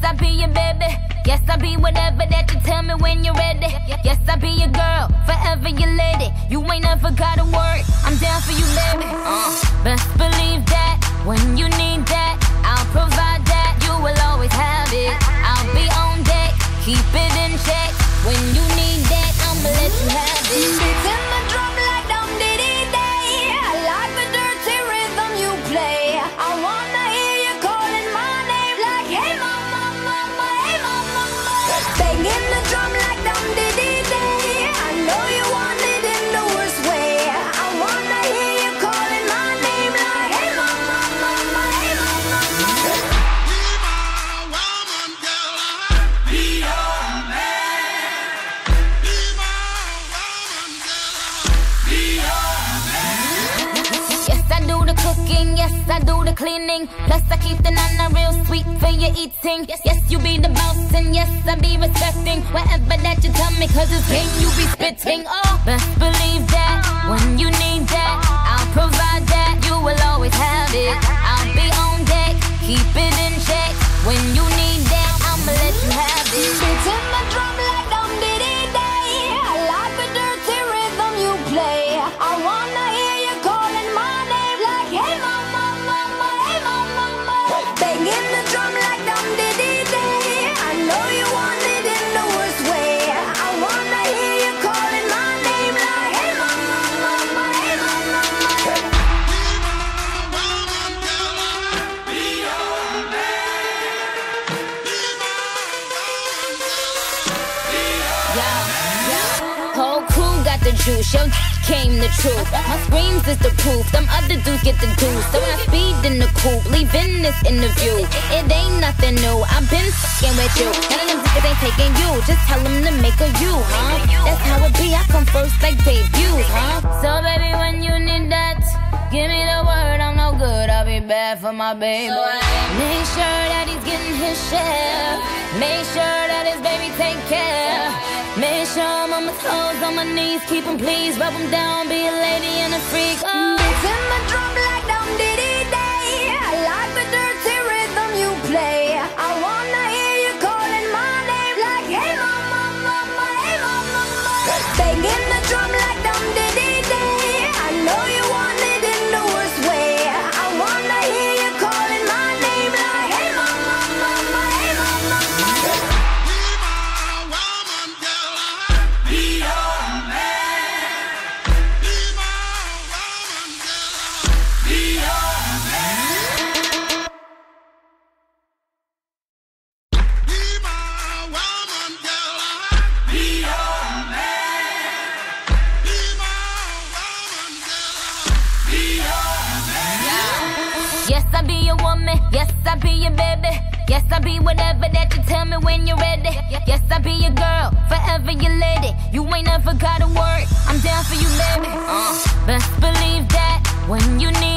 I be your baby. Yes, I be whatever that you tell me when you're ready. Yes, I be your girl, forever your lady. You ain't never gotta worry, I'm down for you, baby. Best believe that, when you need that, I'll provide that. You will always have it. I'll be on deck, keep it in check. When you need that, I'ma let you have it. Beats in the drum like dum diddy day. I like the dirty rhythm you play. I wanna hear you calling my name like, hey mama, mama, hey mama, mama. Banging the drum like dum diddy day. I know you want it in the worst way. I wanna hear you calling my name like, hey mama, mama, hey mama, mama. Be my woman, girl, I'll be your man. Be my woman, girl, I'll be your man. Yes, I do the cooking, yes, I do the cleaning. Plus I keep the nana real sweet for your eating. Yes, you be the boss and yes, I be respecting whatever that you tell me, cause it's game you be spitting. Oh, best believe that, when you need that, I'll provide that. You will always have it. I'll be on deck, keep it in check. When you need that, I'ma let you have it. Beats in the drum like dum diddy day. I like the dirty rhythm you play. I wanna hear you calling my name like, hey mama, mama, hey mama, mama. Banging the drum like dum diddy day. I know you want it in the worst way. I wanna hear you calling my name like, hey mama, mama, hey mama, mama. Be my woman, girl, I'll be your man. Be my woman, girl, I'll Whole crew got the juice, yo came the truth. My screams is the proof, them other dudes get the juice. So when I speed in the coupe, leaving this interview, it ain't nothing new, I've been fucking with you. None of them niggas ain't taking you, just tell them to make a you, huh? That's how it be, I come first like debuts, huh? So baby, when you need that, give me the word, I'm no good, I'll be bad for my baby. Make sure that he's getting his share. Make sure that his baby take care. Make sure I'm on my toes, on my knees, keep him please, rub him down, be a lady and a freak. Oh. Beats in the drum like dum diddy day. I like the dirty rhythm you play. I wanna hear you calling my name like, hey mama, mama, hey mama, mama. Banging the drum like dum diddy day. I know you want it in the worst way. I wanna hear you calling my name like, hey mama, mama, hey mama, mama. be my woman, girl, I'll be your man. Be my woman, girl, I'll be your man. Be my woman, girl, I'll be your man. Be my woman, girl, I'll be your man. Yes, I be your woman. Yes, I be your baby. Yes, I be whatever that you tell me when you're ready. Yes, I be your girl, forever your lady. You ain't never gotta worry, I'm down for you, baby. Best believe that, when you need